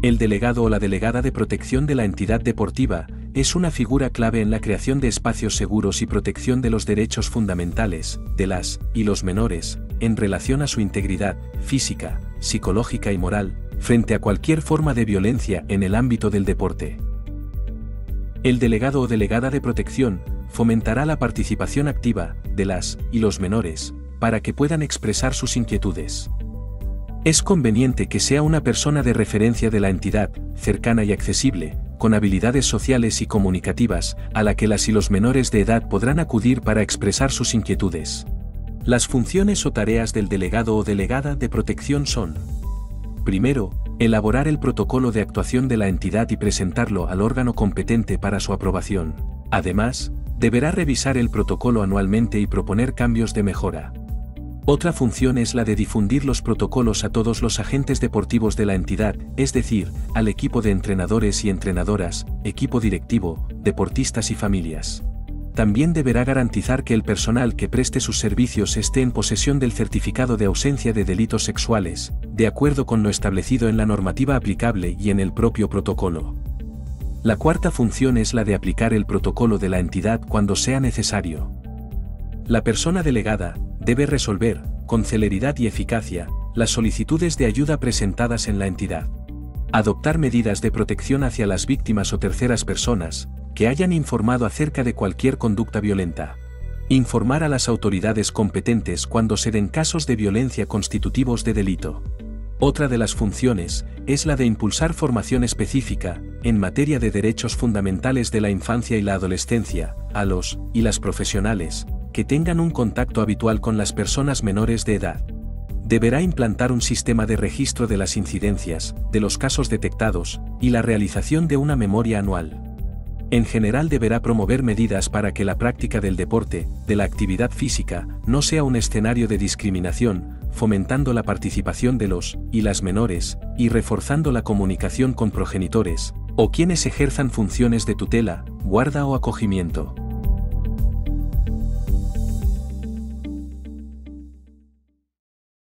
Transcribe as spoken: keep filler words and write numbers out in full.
El delegado o la delegada de protección de la entidad deportiva es una figura clave en la creación de espacios seguros y protección de los derechos fundamentales de las y los menores, en relación a su integridad física, psicológica y moral, frente a cualquier forma de violencia en el ámbito del deporte. El delegado o delegada de protección fomentará la participación activa de las y los menores, para que puedan expresar sus inquietudes. Es conveniente que sea una persona de referencia de la entidad, cercana y accesible, con habilidades sociales y comunicativas, a la que las y los menores de edad podrán acudir para expresar sus inquietudes. Las funciones o tareas del delegado o delegada de protección son: primero, elaborar el protocolo de actuación de la entidad y presentarlo al órgano competente para su aprobación. Además, deberá revisar el protocolo anualmente y proponer cambios de mejora. Otra función es la de difundir los protocolos a todos los agentes deportivos de la entidad, es decir, al equipo de entrenadores y entrenadoras, equipo directivo, deportistas y familias. También deberá garantizar que el personal que preste sus servicios esté en posesión del certificado de ausencia de delitos sexuales, de acuerdo con lo establecido en la normativa aplicable y en el propio protocolo. La cuarta función es la de aplicar el protocolo de la entidad cuando sea necesario. La persona delegada debe resolver, con celeridad y eficacia, las solicitudes de ayuda presentadas en la entidad. Adoptar medidas de protección hacia las víctimas o terceras personas que hayan informado acerca de cualquier conducta violenta. Informar a las autoridades competentes cuando se den casos de violencia constitutivos de delito. Otra de las funciones es la de impulsar formación específica, en materia de derechos fundamentales de la infancia y la adolescencia, a los y las profesionales que tengan un contacto habitual con las personas menores de edad. Deberá implantar un sistema de registro de las incidencias, de los casos detectados, y la realización de una memoria anual. En general deberá promover medidas para que la práctica del deporte, de la actividad física, no sea un escenario de discriminación, fomentando la participación de los y las menores, y reforzando la comunicación con progenitores, o quienes ejerzan funciones de tutela, guarda o acogimiento.